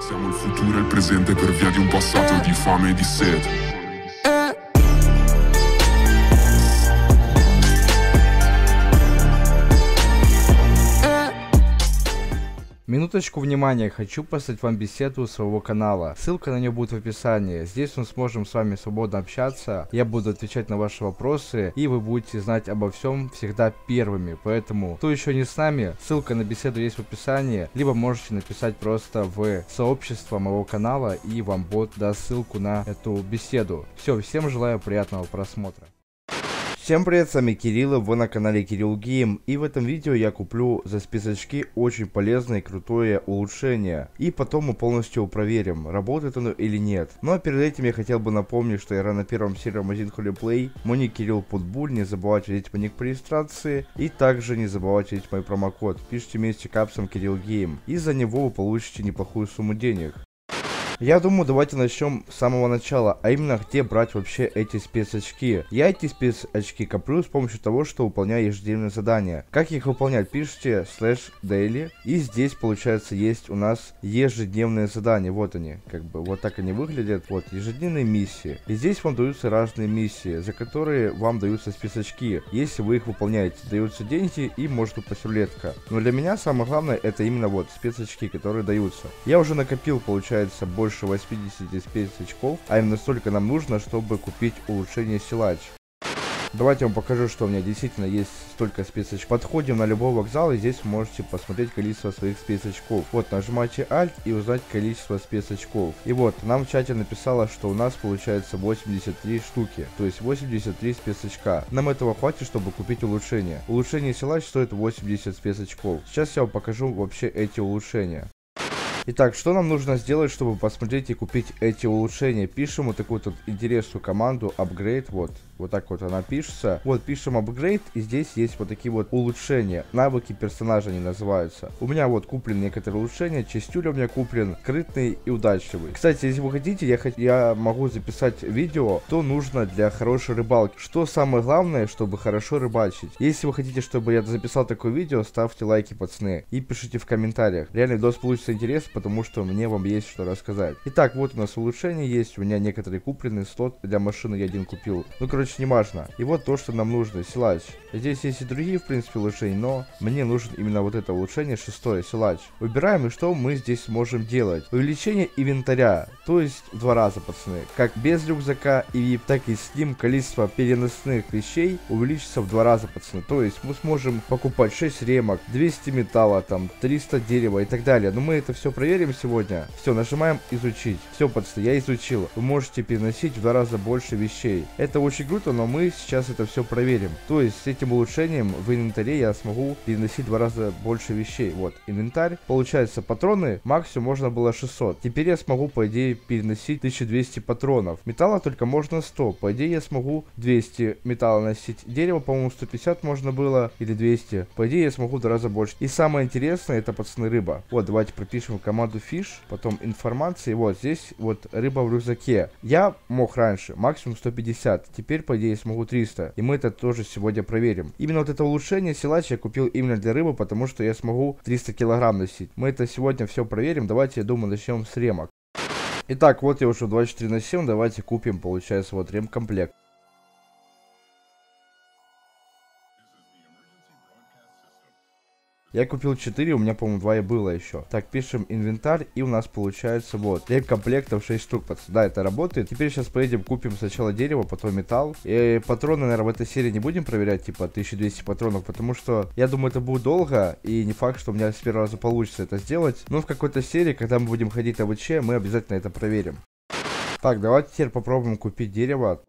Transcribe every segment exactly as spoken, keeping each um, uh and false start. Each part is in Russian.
Siamo il futuro e il presente per via di un passato di fame e di sete. Минуточку внимания, хочу послать вам беседу своего канала. Ссылка на нее будет в описании. Здесь мы сможем с вами свободно общаться. Я буду отвечать на ваши вопросы, и вы будете знать обо всем всегда первыми. Поэтому, кто еще не с нами, ссылка на беседу есть в описании. Либо можете написать просто в сообщество моего канала, и вам бот даст ссылку на эту беседу. Все, всем желаю приятного просмотра. Всем привет, с вами Кирилл, вы на канале Кирилл Гейм, и в этом видео я куплю за списочки очень полезное и крутое улучшение, и потом мы полностью проверим, работает оно или нет. Ну а перед этим я хотел бы напомнить, что я играю на первом сервере магазин Холиплей, мой ник Кирилл Путбуль, не забывайте вводить мой ник по регистрации, и также не забывайте вводить мой промокод, пишите вместе капсом Кирилл Гейм, и за него вы получите неплохую сумму денег. Я думаю, давайте начнем с самого начала, а именно, где брать вообще эти спецочки. Я эти спецочки коплю с помощью того, что выполняю ежедневные задания. Как их выполнять? Пишите слэш daily, и здесь, получается, есть у нас ежедневные задания. Вот они, как бы, вот так они выглядят. Вот, ежедневные миссии. И здесь вам даются разные миссии, за которые вам даются спецочки. Если вы их выполняете, даются деньги и может упасть рулетка. Но для меня самое главное, это именно вот спецочки, которые даются. Я уже накопил, получается, больше восьмидесяти спецочков, а именно столько нам нужно, чтобы купить улучшение силач. Давайте я вам покажу, что у меня действительно есть столько спецочков. Подходим на любой вокзал, и здесь вы можете посмотреть количество своих спецочков. Вот, нажимайте Alt и узнать количество спецочков. И вот, нам в чате написало, что у нас получается восемьдесят три штуки, то есть восемьдесят три спецочка. Нам этого хватит, чтобы купить улучшение. Улучшение силач стоит восемьдесят спецочков. Сейчас я вам покажу вообще эти улучшения. Итак, что нам нужно сделать, чтобы посмотреть и купить эти улучшения? Пишем вот такую вот интересную команду upgrade, вот, вот так вот она пишется. Вот, пишем upgrade, и здесь есть вот такие вот улучшения, навыки персонажа они называются. У меня вот куплен некоторые улучшения, чистюля у меня куплен, скрытный и удачливый. Кстати, если вы хотите, я, я могу записать видео, что нужно для хорошей рыбалки. Что самое главное, чтобы хорошо рыбачить. Если вы хотите, чтобы я записал такое видео, ставьте лайки, пацаны, и пишите в комментариях. Реально, видос получится интересно, потому что мне вам есть что рассказать. Итак, вот у нас улучшение есть, у меня некоторые купленные, слот для машины я один купил. Ну, короче, не важно. И вот то, что нам нужно, силач. Здесь есть и другие, в принципе, улучшения, но мне нужен именно вот это улучшение, шестое, силач. Выбираем, и что мы здесь можем делать? Увеличение инвентаря, то есть в два раза, пацаны. Как без рюкзака и так и с ним количество переносных вещей увеличится в два раза, пацаны. То есть мы сможем покупать шесть ремок, двести металла, там, триста дерева и так далее. Но мы это все проверим сегодня. Все, нажимаем изучить. Все, пацаны, я изучил. Вы можете переносить в два раза больше вещей. Это очень круто, но мы сейчас это все проверим. То есть с этим улучшением в инвентаре я смогу переносить в два раза больше вещей. Вот, инвентарь. Получается, патроны максимум можно было шестьсот. Теперь я смогу, по идее, переносить тысячу двести патронов. Металла только можно сто. По идее, я смогу двести металла носить. Дерево, по-моему, сто пятьдесят можно было. Или двести. По идее, я смогу в два раза больше. И самое интересное, это, пацаны, рыба. Вот, давайте пропишем команду fish, потом информации. Вот здесь вот рыба в рюкзаке. Я мог раньше максимум сто пятьдесят. Теперь, по идее, смогу триста. И мы это тоже сегодня проверим. Именно вот это улучшение силач я купил именно для рыбы, потому что я смогу триста килограмм носить. Мы это сегодня все проверим. Давайте, я думаю, начнем с ремок. Итак, вот я уже двадцать четыре на семь. Давайте купим, получается, вот ремкомплект. Я купил четыре, у меня, по-моему, два и было еще. Так, пишем инвентарь, и у нас получается вот ремкомплектов шесть штук, пацаны. Да, это работает. Теперь сейчас поедем, купим сначала дерево, потом металл. И патроны, наверное, в этой серии не будем проверять, типа тысяча двести патронов, потому что, я думаю, это будет долго, и не факт, что у меня с первого раза получится это сделать. Но в какой-то серии, когда мы будем ходить на ВЧ, мы обязательно это проверим. Так, давайте теперь попробуем купить дерево.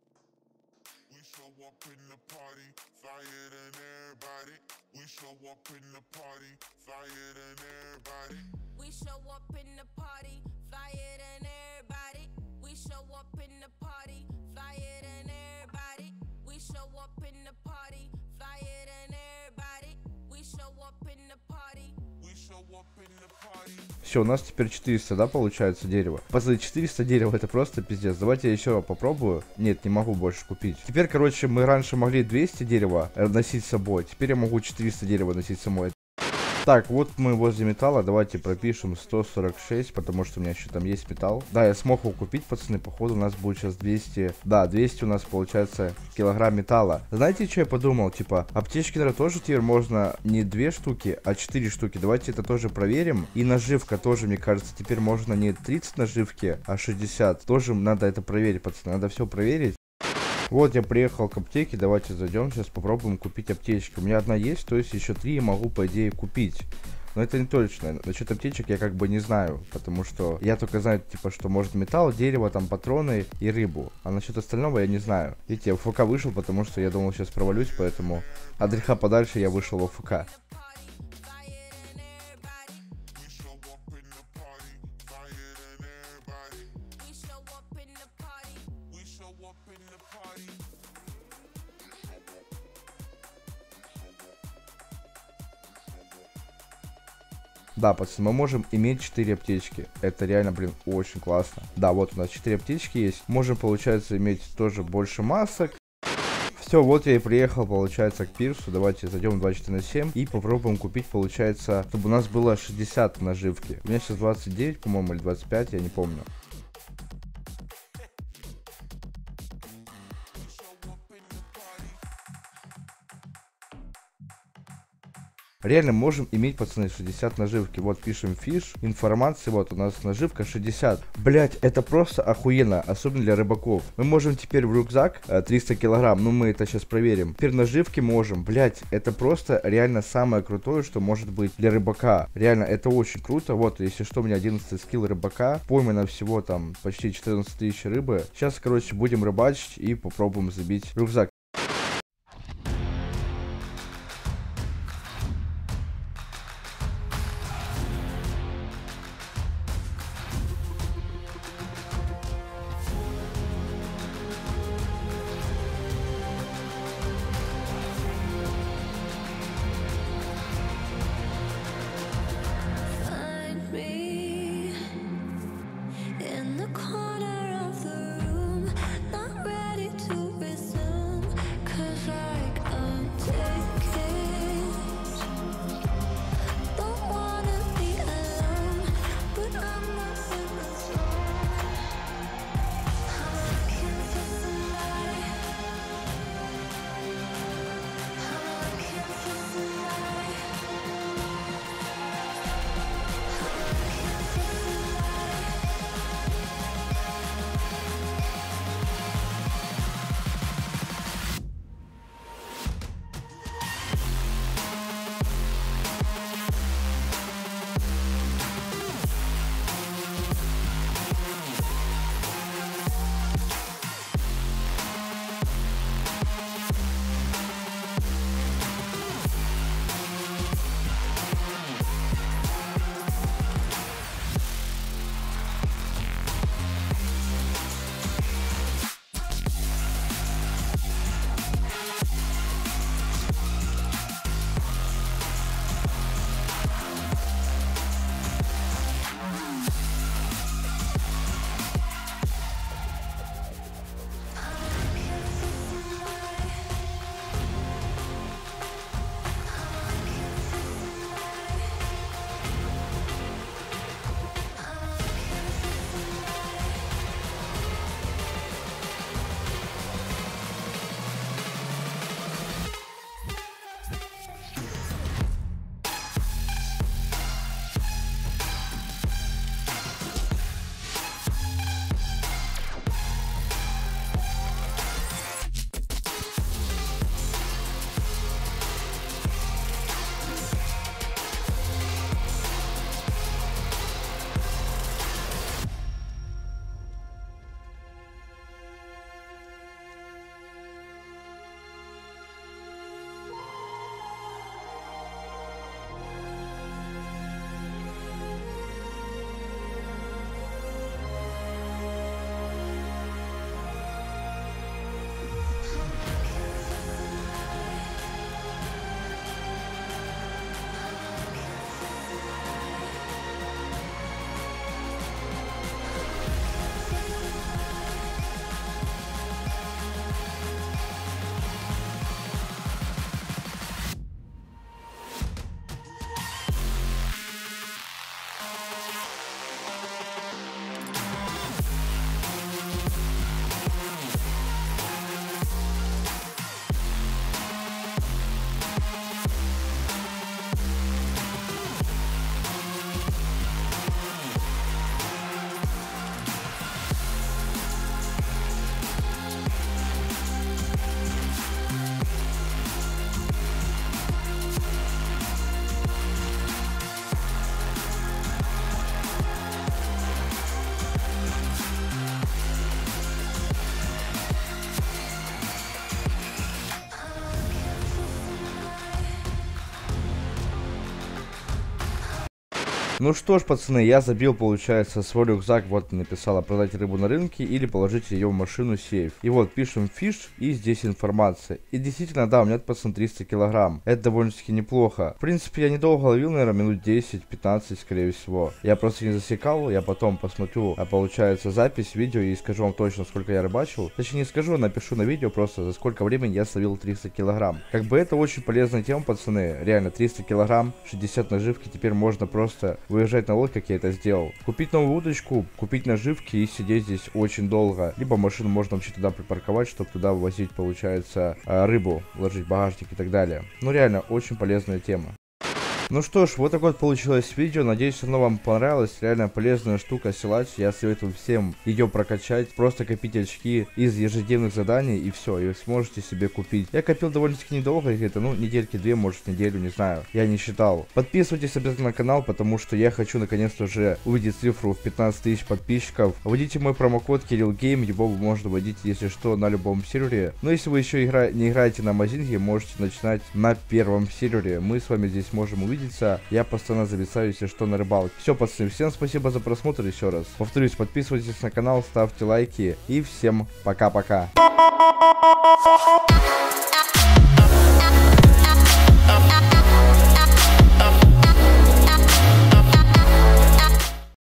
Все, у нас теперь четыреста, да, получается, дерева. Пацаны, четыреста дерева, это просто пиздец. Давайте я еще попробую. Нет, не могу больше купить. Теперь, короче, мы раньше могли двести дерева носить с собой. Теперь я могу четыреста дерева носить с собой. Так, вот мы возле металла, давайте пропишем сто сорок шесть, потому что у меня еще там есть металл. Да, я смог его купить, пацаны, походу у нас будет сейчас двести, да, двести у нас получается килограмм металла. Знаете, что я подумал, типа, аптечки, наверное, тоже теперь можно не две штуки, а четыре штуки. Давайте это тоже проверим. И наживка тоже, мне кажется, теперь можно не тридцать наживки, а шестьдесят. Тоже надо это проверить, пацаны, надо все проверить. Вот я приехал к аптеке, давайте зайдем, сейчас попробуем купить аптечки. У меня одна есть, то есть еще три я могу, по идее, купить. Но это не точно. Насчет аптечек я как бы не знаю, потому что я только знаю, типа, что может металл, дерево, там, патроны и рыбу. А насчет остального я не знаю. Видите, я в ФК вышел, потому что я думал, сейчас провалюсь, поэтому от греха подальше я вышел в ФК. Да, пацаны, мы можем иметь четыре аптечки. Это реально, блин, очень классно. Да, вот у нас четыре аптечки есть. Можем, получается, иметь тоже больше масок. Все, вот я и приехал, получается, к пирсу. Давайте зайдем в двадцать четыре на семь и попробуем купить, получается, чтобы у нас было шестьдесят наживки. У меня сейчас двадцать девять, по-моему, или двадцать пять, я не помню. Реально можем иметь, пацаны, шестьдесят наживки. Вот пишем фиш, информация, вот у нас наживка шестьдесят. Блять, это просто охуенно, особенно для рыбаков. Мы можем теперь в рюкзак э, триста килограмм, ну мы это сейчас проверим. Теперь наживки можем, блять, это просто реально самое крутое, что может быть для рыбака. Реально, это очень круто. Вот, если что, у меня одиннадцатый скилл рыбака. Поймано всего там почти четырнадцать тысяч рыбы. Сейчас, короче, будем рыбачить и попробуем забить рюкзак. Ну что ж, пацаны, я забил, получается, свой рюкзак. Вот написала продать рыбу на рынке или положить ее в машину сейф. И вот пишем фиш, и здесь информация. И действительно, да, у меня, пацан, триста килограмм. Это довольно-таки неплохо. В принципе, я недолго ловил, наверное, минут десять-пятнадцать, скорее всего. Я просто не засекал, я потом посмотрю, а получается, запись, видео, и скажу вам точно, сколько я рыбачил. Точнее, не скажу, напишу на видео просто, за сколько времени я словил триста килограмм. Как бы это очень полезная тема, пацаны. Реально, триста килограмм, шестьдесят наживки, теперь можно просто выезжать на лодке, как я это сделал. Купить новую удочку, купить наживки и сидеть здесь очень долго. Либо машину можно вообще туда припарковать, чтобы туда возить, получается, рыбу, ложить в багажник и так далее. Ну реально, очень полезная тема. Ну что ж, вот такое вот получилось видео, надеюсь, оно вам понравилось, реально полезная штука силач, я советую всем ее прокачать, просто копить очки из ежедневных заданий и все, и вы сможете себе купить. Я копил довольно-таки недолго, где-то, ну, недельки две, может, неделю, не знаю, я не считал. Подписывайтесь обязательно на канал, потому что я хочу наконец-то уже увидеть цифру в пятнадцать тысяч подписчиков. Вводите мой промокод KirillGame, его вы можете вводить, если что, на любом сервере. Но если вы еще игра... не играете на Мазинге, можете начинать на первом сервере, мы с вами здесь можем увидеть. Я постоянно зависаю, если что, на рыбалке. Все, пацаны, всем спасибо за просмотр еще раз. Повторюсь, подписывайтесь на канал, ставьте лайки и всем пока-пока.